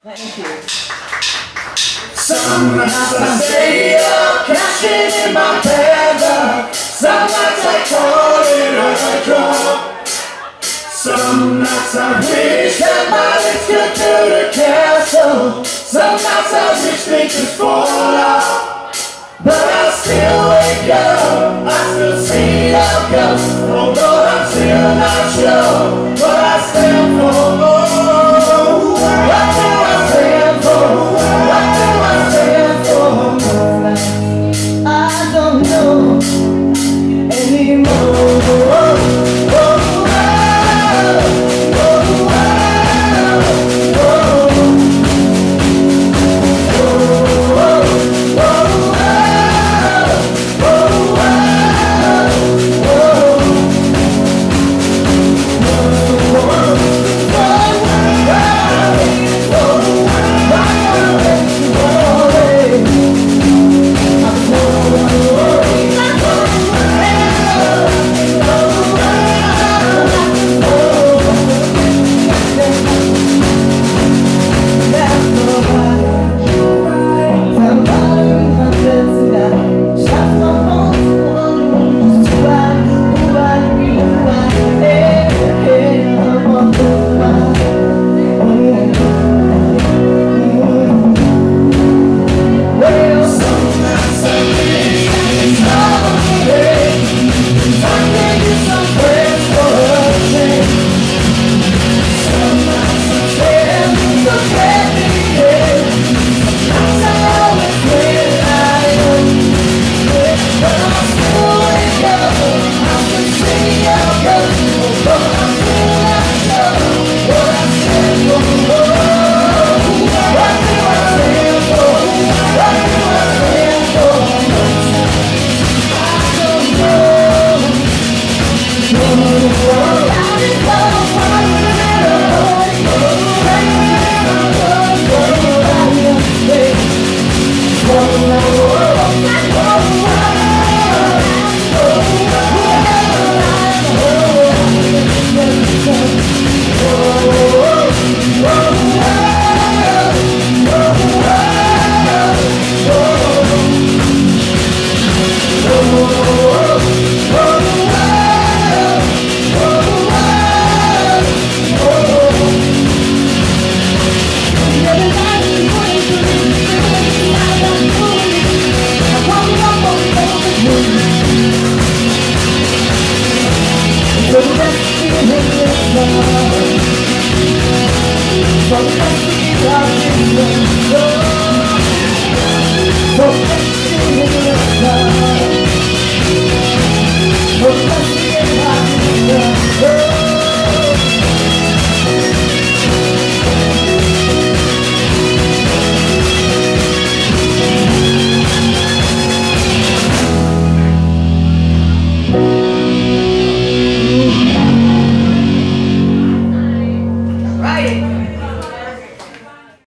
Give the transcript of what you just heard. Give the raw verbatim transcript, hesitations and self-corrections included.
Thank you. Some nights I stay up, cashing in my bed. Some nights I call in a drop. Some nights I wish that my legs could do the castle. Some nights I wish they could fall off. But I still wake up, I still see how it goes. Although I'm still not sure what I stand for. What do I stand for? What do I stand for? I don't know anymore. So